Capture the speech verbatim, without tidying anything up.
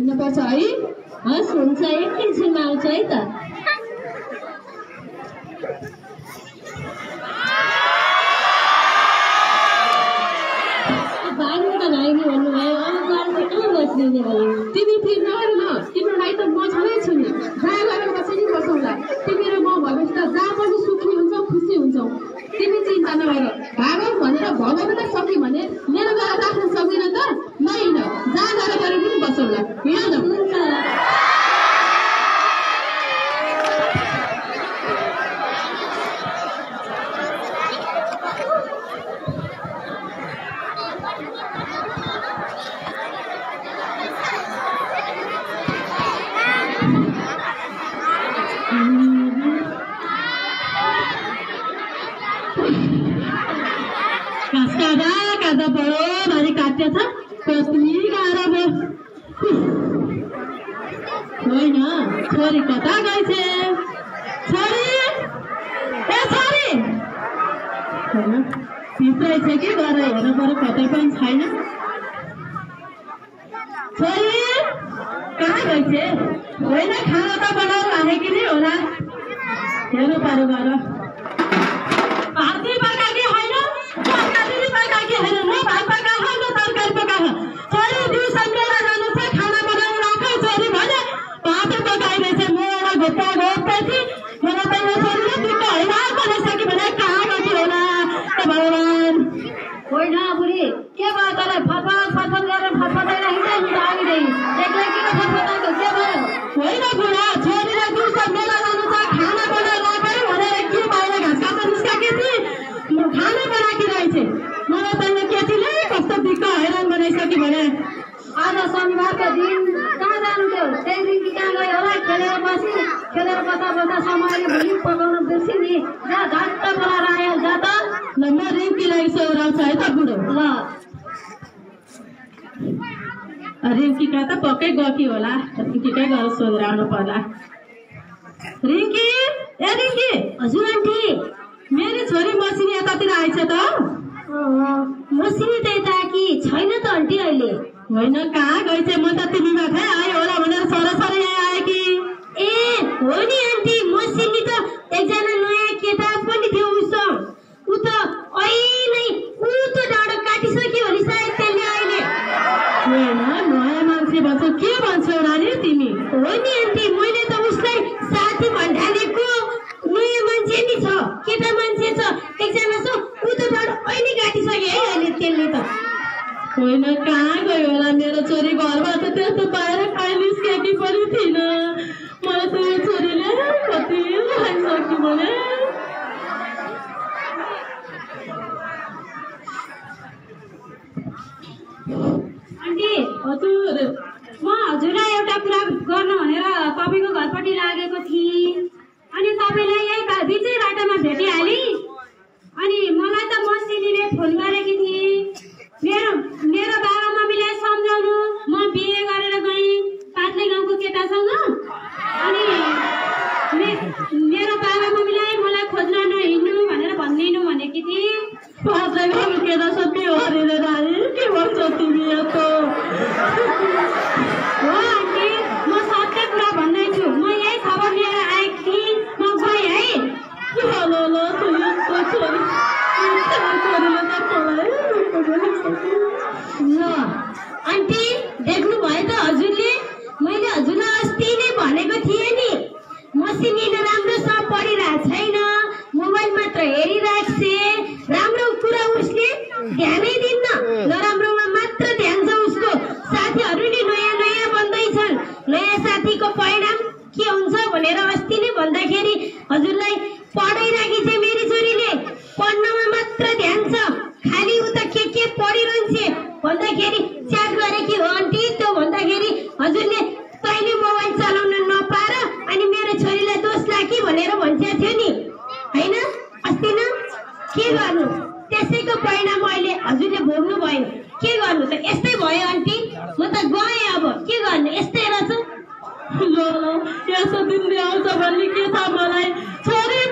हिँड्नुपर्छ है। हस् हुन्छ एकैछिनमा आउँछु है त। भाग्नु त भाग्नु भन्नुभयो अब गाडी कहाँ बस्ने भयो। तिमी फिर नगर न, तिम्रो लागि त म छँदै छु नि। जहाँ गएर बसेनी बसौँला। तिमी र म भएपछि त जहाँ पनि सुखी हुन्छौ खुसी हुन्छौ। तिमी चिन्ता नगर। भागौ भनेर भगाउन त सक्यो भने मेरो गएर राख्न सक्दिन त नहिँड। जहाँ गएर गएर पनि बसौँला। हिँड न। हुन्छ। काट्दा पऱ्यो भारी काट्यो छ कति गाह्रो भयो। होइन छोरी कता गएछ? छोरी ए छोरी भित्रै छ कि गएर हेर्नु पऱ्यो कतै पनि छैन। छोरी कहाँ गएछ? होइन खाना त बनाउनु हालेकी नै होला, हेर्नु पऱ्यो गएर। भाती पकाएकी होइन, तरकारी पकाएकी होइन, म भात पकाएको न तरकारी पकाएको। छोरी दिउँसो मेला जानु छ, खाना बनाउनु राख छोरी भने भातै पकाइरहेछ। म एउटा घोप्पा घोप्दैछु, मलाई त यो छोरीले दुःख होइन बनाइसक्यो भने कहाँ गएको होला त भगवान्। होइन बुढी के भयो तँलाई? फतफत फतफत गरेर फतफताएर हिँड्दै हुन्छ आगिँदै एक्लै किन फतफताएको के भयो? होइन बुढा छोरीलाई दिउँसो मेला जानु छ, खाना बनाएर राख भनेर के बाहिर घाँस काट्न निस्काएकी थिएँ, खाना बनाएकी रहेछ। मलाई त यो केटीले कस्तो दिक्क हैरान बनाइसक्यो भने। आज शनिबारको दिन कहाँ जानु थियो? त्यही दिन कि कहाँ गयो होला? खेलेर बसी खेलेर बता बता समय भोलि पकाउनु बिर्सी नि। जा झट्ट बोलाएर आयो जा त। ल म रिम्कीलाई सोराउँछ है त बुढो। ल रिम्की कहाँ त पक्कै गएकी होला, रिम्कीकै गएर सोधेर आउनु पर्ला। रिम्की ए रिम्की। हजुर आन्टी। मेरो छोरी मसिनी यतातिर आएछ त? मसिनी त यता कि छैन त आन्टी अहिले। होइन कहाँ गएछ? म त तिमी माथि आयो होला भनेर सरसरी यहाँ आए कि। ए हो नि आन्टी, मसिनी त एकजना नयाँ केटा पनि थियो उसँग। ऊ त अहिले ऊ त डाँडो काटिसक्यो भने सायद त्यसले अहिले। होइन नयाँ मान्छे भन्छ के भन्छौ रानी तिमी? हो नि आन्टी, मैले त उसलाई साथी भन्डालेको। नयाँ मान्छे नि छ, केटा मान्छे छ एकजना छ, ऊ त डाँडो अहिले काटिसक्यो है अहिले त्यसले त। होइन कहाँ गयो होला मेरो छोरी? घरबाट त्यस्तो बाहिर कहीँ निस्केकी पनि थिइन। मलाई त यो छोरीले कति खाइसक्यो भने। आन्टी हजुर म हजुरलाई एउटा कुरा गर्नु भनेर तपाईँको घरपट्टि लागेको थिएँ। अनि तपाईँलाई यही बा- बिचै बाटोमा भेटिहालेँ। अनि मलाई त मसिनीले फोन गरेकी थिएँ। मेरो मेरो बाबा मम्मीलाई सम्झाउनु म बिहे गरेर गएँ पातले गाउँको केटासँग। अनि मे मेरो बाबा मम्मीलाई मलाई खोज्न नहिँड्नु भनेर भनिदिनु भनेकी थिएँ। पातले गाउँको केटासँग बिहे गरेर रानी के भन्छौ तिमी यस्तो? हो आन्टी, म सत्य कुरा भन्दैछु। म यही खबर लिएर आएकी थिएँ, म गएँ है। ल ल ल तँ यस्तो छोरी छोरीले त मलाई ल आन्टी देख्नु भयो त हजुरले? मैले हजुरलाई अस्ति नै भनेको थिएँ नि, मसिनीले राम्रोसँग पढिरहेको छैन, मोबाइल मात्र हेरिरहेको छ, राम्रो कुरा उसले ध्यानै दिन्न, नराम्रोमा मात्र ध्यान छ उसको। साथीहरू नि नयाँ नयाँ बन्दैछन्, नयाँ साथीको परिणाम के हुन्छ भनेर अस्ति नै भन्दाखेरि हजुरलाई पढाइराखी छ मेरी छोरीले, पढ्नमा मात्र ध्यान छ, खालि उता के के पढिरहन्छ भन्दाखेरि च्याट गरेकी हो आन्टी। त्यो भन्दाखेरि हजुरले तैँले मोबाइल चलाउन नपाएर अनि मेरो छोरीलाई दोष लाकी भनेर भन्छ थियो नि होइन अस्ति न? के गर्नु, त्यसैको परिणाम अहिले हजुरले भोग्नु भयो। के गर्नु त यस्तै भयो आन्टी। म त गएँ, अब के गर्नु, यस्तै रहेछ। ल ल यस्तो दिन आउँछ भन्ने के थाहा मलाई? छोरी